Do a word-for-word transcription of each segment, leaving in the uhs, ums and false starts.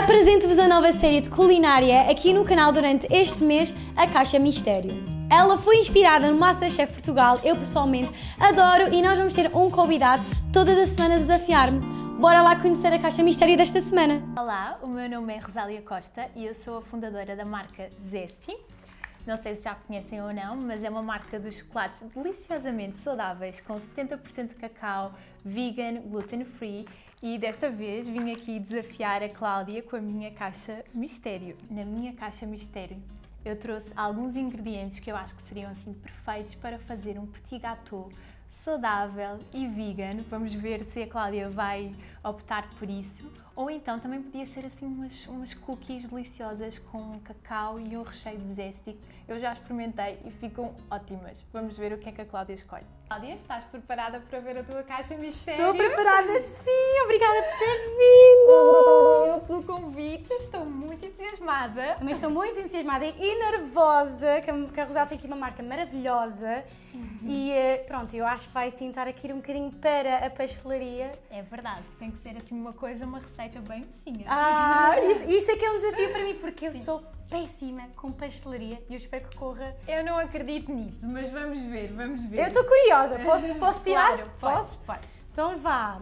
Apresento-vos a nova série de culinária aqui no canal durante este mês, a Caixa Mistério. Ela foi inspirada no MasterChef Portugal, eu pessoalmente adoro e nós vamos ter um convidado todas as semanas a desafiar-me. Bora lá conhecer a Caixa Mistério desta semana. Olá, o meu nome é Rosália Costa e eu sou a fundadora da marca Zesty. Não sei se já conhecem ou não, mas é uma marca de chocolates deliciosamente saudáveis com setenta por cento de cacau, vegan, gluten free, e desta vez vim aqui desafiar a Cláudia com a minha Caixa Mistério. Na minha Caixa Mistério eu trouxe alguns ingredientes que eu acho que seriam assim perfeitos para fazer um petit gâteau saudável e vegan. Vamos ver se a Cláudia vai optar por isso. Ou então também podia ser assim umas, umas cookies deliciosas com cacau e um recheio de zesty. Eu já experimentei e ficam ótimas. Vamos ver o que é que a Cláudia escolhe. Cláudia, estás preparada para ver a tua Caixa Mistério? Estou preparada, sim! Obrigada por teres vindo! Eu pelo convite, estou muito entusiasmada. Também estou muito entusiasmada e nervosa, que a Rosália tem aqui uma marca maravilhosa. Uhum. E pronto, eu acho que vai sim estar aqui um bocadinho para a pastelaria. É verdade, tem que ser assim uma coisa, uma receita bem docinha. Ah, isso, isso é que é um desafio para mim, porque eu sim. sou péssima com pastelaria e eu espero que corra. Eu não acredito nisso, mas vamos ver, vamos ver. Eu estou curiosa, posso, posso tirar? Claro, posso? Podes, podes. Então vá.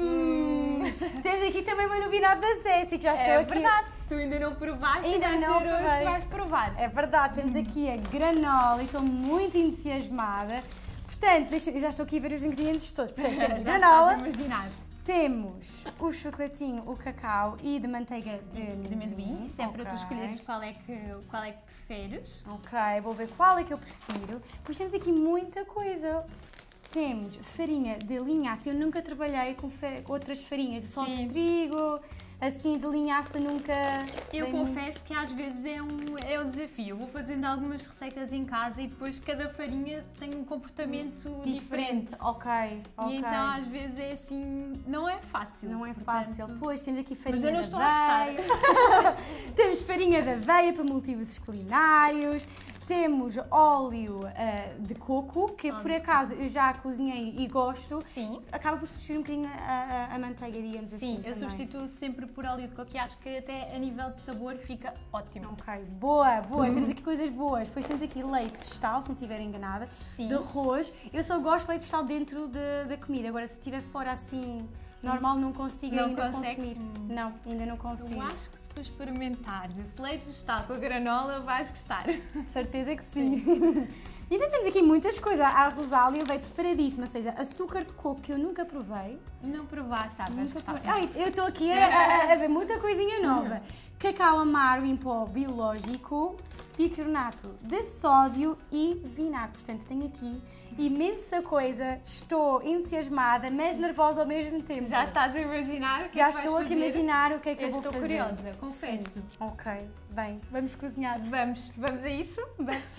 Hum. Hum. Temos aqui também uma novidade da Zesty, que já estou é aqui. É verdade, tu ainda não provaste, ainda vai não ser hoje que vais provar. É verdade, temos hum. aqui a granola e estou muito entusiasmada. Portanto, deixa, eu já estou aqui a ver os ingredientes todos. Portanto, temos já granola. Estás a imaginar. Temos o chocolatinho, o cacau e de manteiga de amendoim. De amendoim, sempre okay. tu escolheres qual é, que, qual é que preferes. Ok, vou ver qual é que eu prefiro. Depois temos aqui muita coisa. Temos farinha de linhaça, eu nunca trabalhei com outras farinhas, só de trigo, assim de linhaça nunca... Eu confesso que às vezes é um, é um desafio, eu vou fazendo algumas receitas em casa e depois cada farinha tem um comportamento diferente. diferente. Ok, ok. E então às vezes é assim, não é fácil. Não é portanto... fácil. Depois temos aqui farinha Mas eu não de estou aveia. a gostar. Temos farinha de aveia para multiusos culinários. Temos óleo uh, de coco, que por acaso eu já cozinhei e gosto. Sim. Acaba por substituir um bocadinho a, a, a manteiga, digamos assim. Sim, eu também. substituo sempre por óleo de coco e acho que até a nível de sabor fica ótimo. Ok, boa, boa. Uhum. Temos aqui coisas boas. Depois temos aqui leite vegetal, se não estiver enganada. Sim. De arroz. Eu só gosto de leite vegetal dentro de, da comida. Agora, se estiver fora assim, normal, não consigo não ainda consegues? consumir. Não, ainda não consigo. Eu acho que se tu experimentares esse leite vegetal com a granola, vais gostar. Certeza que sim. sim. E ainda temos aqui muitas coisas. A Rosália veio preparadíssima, ou seja, açúcar de coco que eu nunca provei. Não provaste, ah, vais gostar. Ai, eu estou aqui a, a, a ver muita coisinha nova. Cacau amargo em pó biológico, bicarbonato de sódio e vinagre. Portanto, tenho aqui imensa coisa. Estou entusiasmada, mas nervosa ao mesmo tempo. Já estás a imaginar o que Já é que estou vais a fazer? imaginar o que é que eu, eu vou estou fazer. Estou curiosa, confesso. Sim. Ok, bem, vamos cozinhar. Vamos, vamos a isso? Vamos.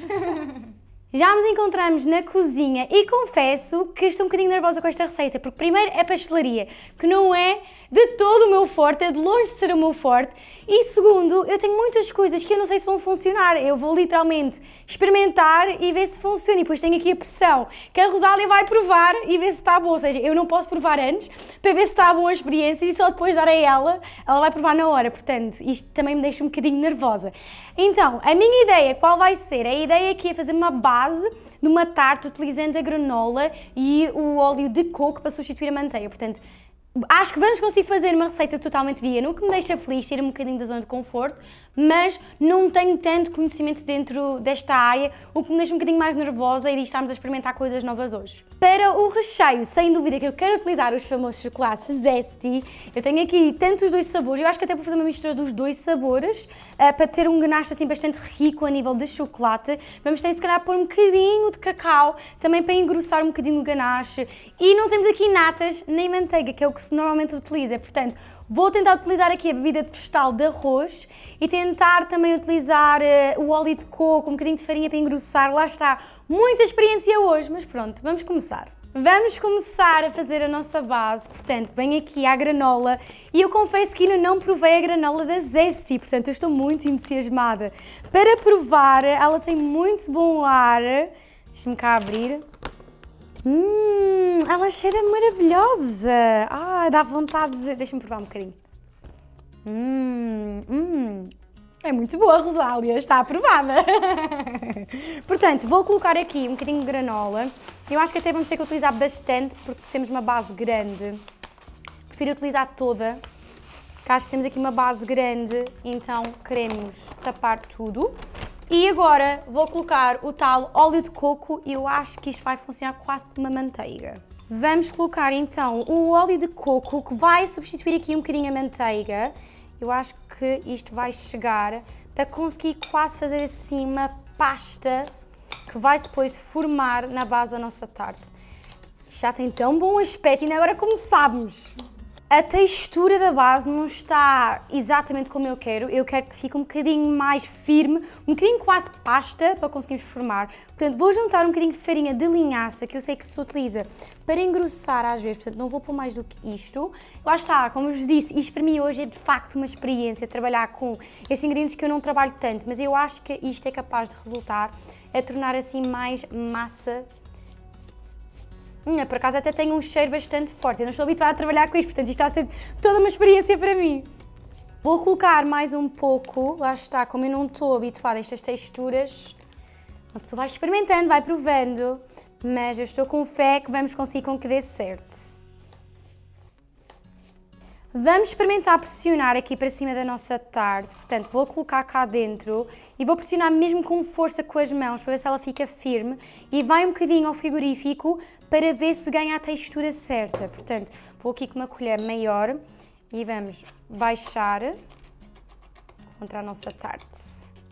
Já nos encontramos na cozinha e confesso que estou um bocadinho nervosa com esta receita, porque primeiro é pastelaria, que não é de todo o meu forte, é de longe de ser o meu forte, e segundo, eu tenho muitas coisas que eu não sei se vão funcionar, eu vou literalmente experimentar e ver se funciona, e depois tenho aqui a pressão que a Rosália vai provar e ver se está bom, ou seja, eu não posso provar antes para ver se está boa a experiência e só depois dar a ela, ela vai provar na hora, portanto, isto também me deixa um bocadinho nervosa. Então, a minha ideia, qual vai ser? A ideia aqui é fazer uma base de uma tarte utilizando a granola e o óleo de coco para substituir a manteiga, portanto, acho que vamos conseguir fazer uma receita totalmente vegan, o que me deixa feliz, ter um bocadinho da zona de conforto, mas não tenho tanto conhecimento dentro desta área, o que me deixa um bocadinho mais nervosa e de estarmos a experimentar coisas novas hoje. Para o recheio, sem dúvida que eu quero utilizar os famosos chocolates Zesty. Eu tenho aqui tanto os dois sabores, eu acho que até vou fazer uma mistura dos dois sabores, uh, para ter um ganache assim bastante rico a nível de chocolate. Vamos ter se calhar pôr um bocadinho de cacau, também para engrossar um bocadinho o ganache. E não temos aqui natas nem manteiga, que é o que se normalmente utiliza, portanto, vou tentar utilizar aqui a bebida de vegetal de arroz e tentar também utilizar uh, o óleo de coco, um bocadinho de farinha para engrossar. Lá está, muita experiência hoje, mas pronto, vamos começar. Vamos começar a fazer a nossa base, portanto, vem aqui a granola e eu confesso que ainda não provei a granola da Zesty, portanto, eu estou muito entusiasmada. Para provar, ela tem muito bom ar, deixa-me cá abrir. Hum, ela cheira maravilhosa. Ah, dá vontade de... Deixa-me provar um bocadinho. Hum, Hum, hum. É muito boa, Rosália, está aprovada. Portanto, vou colocar aqui um bocadinho de granola. Eu acho que até vamos ter que utilizar bastante, porque temos uma base grande. Prefiro utilizar toda, porque acho que temos aqui uma base grande, então queremos tapar tudo. E agora vou colocar o tal óleo de coco e eu acho que isto vai funcionar quase como uma manteiga. Vamos colocar então o óleo de coco, que vai substituir aqui um bocadinho a manteiga. Eu acho que isto vai chegar para conseguir quase fazer assim uma pasta que vai depois formar na base da nossa tarte. Já tem tão bom aspecto e agora começamos. A textura da base não está exatamente como eu quero. Eu quero que fique um bocadinho mais firme, um bocadinho quase pasta para conseguirmos formar. Portanto, vou juntar um bocadinho de farinha de linhaça, que eu sei que se utiliza para engrossar às vezes. Portanto, não vou pôr mais do que isto. Lá está, como vos disse, isto para mim hoje é de facto uma experiência, trabalhar com estes ingredientes que eu não trabalho tanto, mas eu acho que isto é capaz de resultar a tornar assim mais massa. Hum, por acaso até tem um cheiro bastante forte, eu não estou habituada a trabalhar com isto, portanto isto está a ser toda uma experiência para mim. Vou colocar mais um pouco, lá está, como eu não estou habituada a estas texturas, uma pessoa vai experimentando, vai provando, mas eu estou com fé que vamos conseguir com que dê certo. Vamos experimentar pressionar aqui para cima da nossa tarte, portanto vou colocar cá dentro e vou pressionar mesmo com força com as mãos para ver se ela fica firme e vai um bocadinho ao frigorífico para ver se ganha a textura certa. Portanto, vou aqui com uma colher maior e vamos baixar contra a nossa tarte.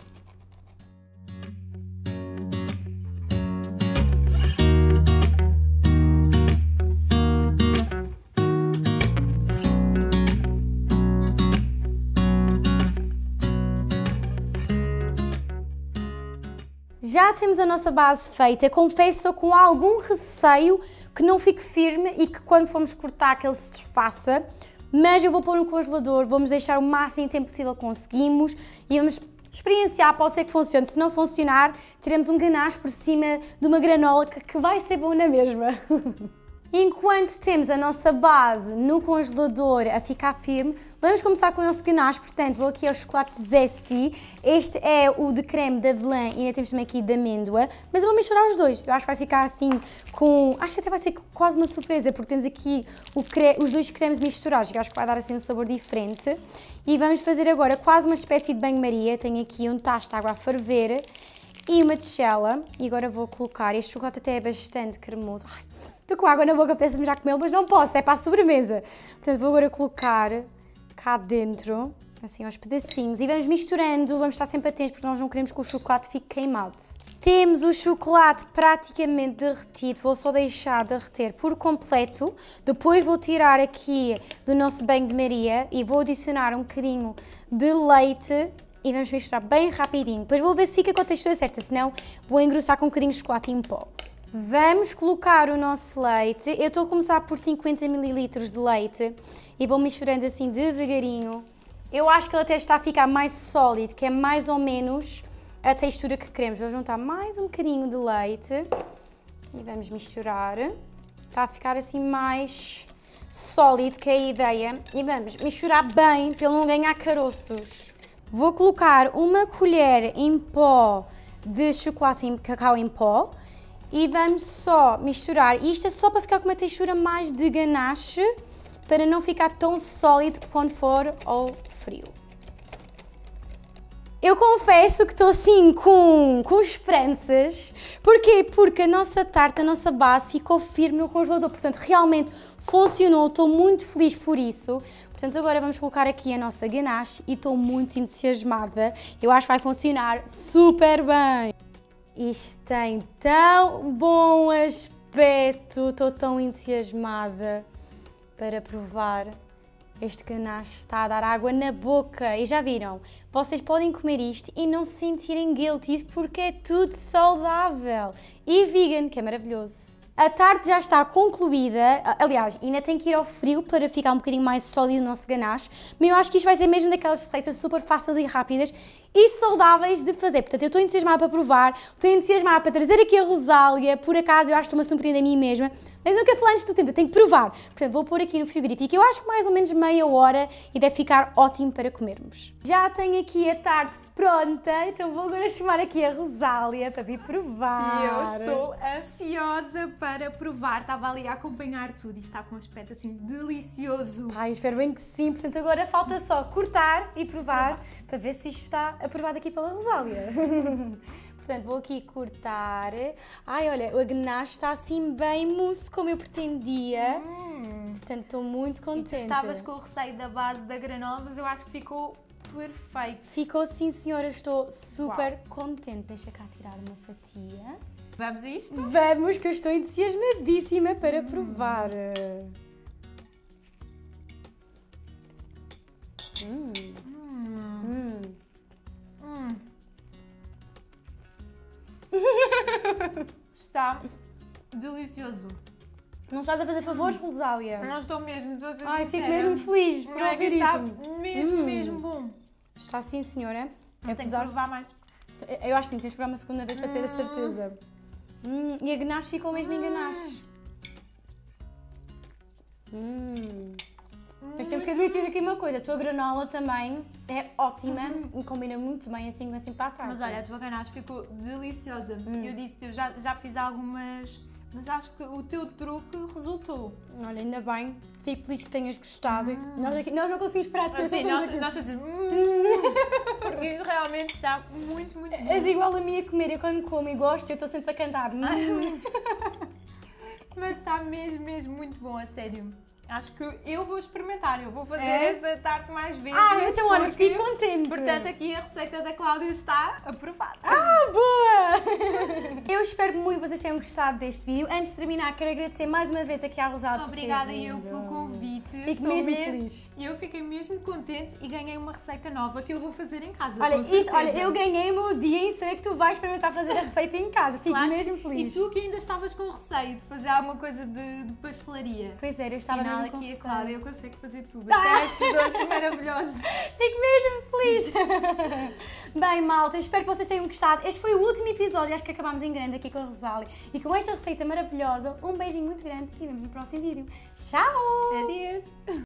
Já temos a nossa base feita, confesso com algum receio que não fique firme e que quando formos cortar que ele se desfaça, mas eu vou pôr no congelador, vamos deixar o máximo tempo possível conseguimos e vamos experienciar, pode ser que funcione, se não funcionar, teremos um ganache por cima de uma granola que, que vai ser bom na mesma. Enquanto temos a nossa base no congelador a ficar firme, vamos começar com o nosso ganache. Portanto, vou aqui ao chocolate Zesty. Este é o de creme de avelã e ainda temos também aqui de amêndoa. Mas eu vou misturar os dois. Eu acho que vai ficar assim com... Acho que até vai ser quase uma surpresa, porque temos aqui o cre... os dois cremes misturados. Eu acho que vai dar assim um sabor diferente. E vamos fazer agora quase uma espécie de banho-maria. Tenho aqui um tacho de água a ferver e uma tigela. E agora vou colocar... Este chocolate até é bastante cremoso. Ai, estou com água na boca, apetece-me já comê-lo, mas não posso, é para a sobremesa. Portanto, vou agora colocar cá dentro, assim aos pedacinhos, e vamos misturando, vamos estar sempre atentos, porque nós não queremos que o chocolate fique queimado. Temos o chocolate praticamente derretido, vou só deixar derreter por completo. Depois vou tirar aqui do nosso banho-maria e vou adicionar um bocadinho de leite e vamos misturar bem rapidinho. Depois vou ver se fica com a textura certa, senão vou engrossar com um bocadinho de chocolate em pó. Vamos colocar o nosso leite. Eu estou a começar por cinquenta mililitros de leite e vou misturando assim devagarinho. Eu acho que ele até está a ficar mais sólido, que é mais ou menos a textura que queremos. Vou juntar mais um bocadinho de leite e vamos misturar. Está a ficar assim mais sólido, que é a ideia. E vamos misturar bem para ele não ganhar caroços. Vou colocar uma colher em pó de chocolate em cacau em pó. E vamos só misturar, isto é só para ficar com uma textura mais de ganache, para não ficar tão sólido quando for ao frio. Eu confesso que estou assim com, com esperanças. Porquê? Porque a nossa tarte, a nossa base ficou firme no congelador, portanto realmente funcionou, estou muito feliz por isso. Portanto agora vamos colocar aqui a nossa ganache e estou muito entusiasmada, eu acho que vai funcionar super bem. Isto tem tão bom aspecto, estou tão entusiasmada para provar. Este ganache está a dar água na boca e já viram? Vocês podem comer isto e não se sentirem guilty porque é tudo saudável e vegan, que é maravilhoso. A tarte já está concluída, aliás, ainda tem que ir ao frio para ficar um bocadinho mais sólido o nosso ganache, mas eu acho que isto vai ser mesmo daquelas receitas super fáceis e rápidas e saudáveis de fazer. Portanto, eu estou entusiasmada para provar, estou entusiasmada para trazer aqui a Rosália, por acaso eu acho que estou-me a surpreender a mim mesma, Mas nunca falei antes do tempo, eu tenho que provar. Portanto, vou pôr aqui no frigorífico. Eu acho que mais ou menos meia hora e deve ficar ótimo para comermos. Já tenho aqui a tarte pronta, então vou agora chamar aqui a Rosália para vir provar. E eu estou ansiosa para provar. Estava ali a acompanhar tudo e está com um aspecto assim delicioso. Ai, espero bem que sim. Portanto, agora falta só cortar e provar para ver se isto está aprovado aqui pela Rosália. Portanto, vou aqui cortar. Ai, olha, o ganache está assim bem mousse como eu pretendia. Hum. Portanto, estou muito E contente. tu estavas com o receio da base da granola, mas eu acho que ficou perfeito. Ficou sim, senhora. Estou super Uau. contente. Deixa cá tirar uma fatia. Vamos a isto? Vamos, que eu estou entusiasmadíssima para hum. provar. Hum. Hum. Hum. Hum. Está delicioso. Não estás a fazer favores, Rosália? Não estou mesmo, estou a ser Ai, fico sincera. mesmo feliz por Não é que ouvir está isso. mesmo, Hum. mesmo bom. Está sim, senhora. Não tenho que provar mais. Eu acho que sim, tens de provar uma segunda vez para ter a certeza. Hum. E a ganache ficou mesmo em ganache. Hum. Mas temos que admitir aqui uma coisa, a tua granola também é ótima e combina muito bem assim, assim para a tarde. Mas olha, a tua ganache ficou deliciosa. Hum. Eu disse que eu já, já fiz algumas, mas acho que o teu truque resultou. Olha, ainda bem, fico feliz que tenhas gostado. Hum. Nós, aqui, nós não conseguimos parar de Assim, pensar. nós, nós dizemos, hum, porque isto realmente está muito, muito bom. És igual a mim a comer, eu quando como e gosto, eu estou sempre a cantar. Hum. Mas está mesmo, mesmo muito bom, a sério. Acho que eu vou experimentar, eu vou fazer É? esta tarte mais vezes. Ah, então olha, porque, fico contente. Portanto, aqui a receita da Cláudia está aprovada. Ah, boa! Eu espero muito que vocês tenham gostado deste vídeo. Antes de terminar, quero agradecer mais uma vez aqui à Rosália por ter Obrigada eu vindo. pelo convite. Fico Estou mesmo mesmo feliz. E eu fiquei mesmo contente e ganhei uma receita nova que eu vou fazer em casa. Olha, com isso, certeza. olha, eu ganhei o meu dia em saber que tu vais experimentar fazer a receita em casa. Fico Claro que mesmo sim. feliz. E tu que ainda estavas com receio de fazer alguma coisa de, de pastelaria. Pois é, eu estava Afinal, mesmo com aqui a receio. Cláudia eu consigo fazer tudo. Ah! Até estes doces maravilhosos. Fico mesmo feliz. Bem, malta, espero que vocês tenham gostado. Este foi o último episódio, acho que acabámos em grande aqui com a Rosália. E com esta receita maravilhosa, um beijinho muito grande e vemos no próximo vídeo. Tchau! Adeus!